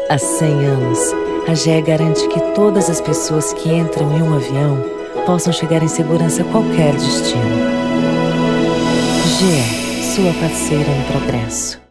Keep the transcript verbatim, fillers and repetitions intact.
Há cem anos, a G E garante que todas as pessoas que entram em um avião possam chegar em segurança a qualquer destino. G E, sua parceira no progresso.